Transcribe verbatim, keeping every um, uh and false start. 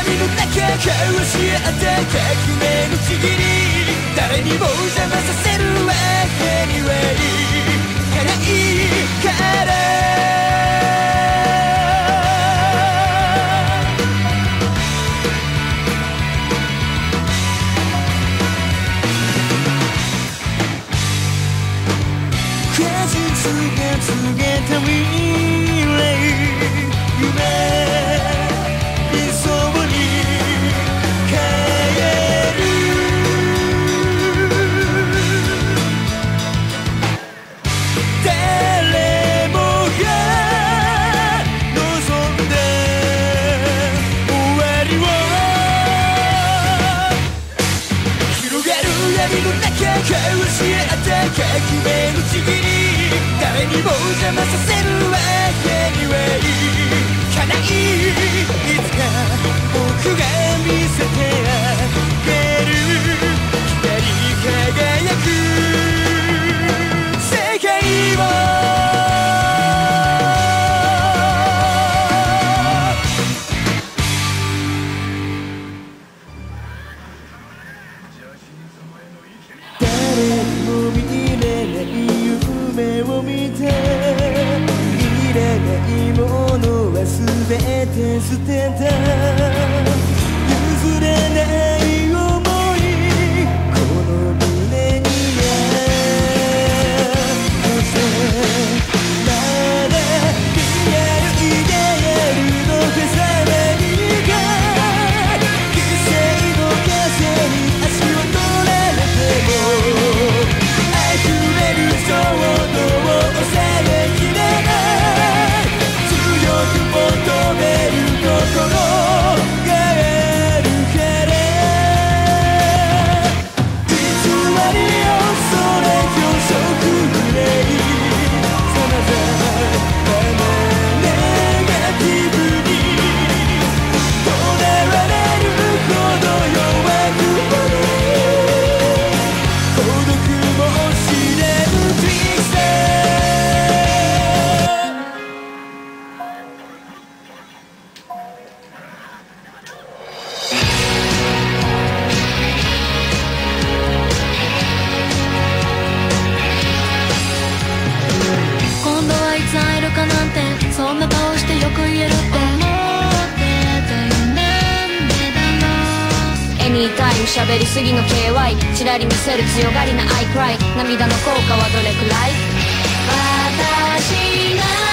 闇の中交わし合った革命のちぎり、誰にも邪魔させるわけにはいかないから。果実が告げた未来、夢理想に変える。誰もが望んだ終わりを、広がる闇の中交わし合った革命のちぎり、誰にも邪魔させるわけにはいかない。いつか僕が見せてあげる光り輝く世界を。誰も見れない夢を見て、いらないものは全て捨てた。譲れない想いこの胸にあって、まだリアルイデアルのフェザーマニーが犠牲の風に足を取られても、溢れる衝動を抑えきれない、強く求める心があるから。偽りをそれ教職グレイ、さまざまなネガティブにとらわれるほど弱く折れ、孤独も知れぬ人生。 今度はいつ会えるかなんて、そんな顔してよく言えるって思ってたよ。なんでだろう。エニータイム喋りすぎの ケーワイ、 ちらり見せる強がりなアイクライ、涙の効果はどれくらい。私な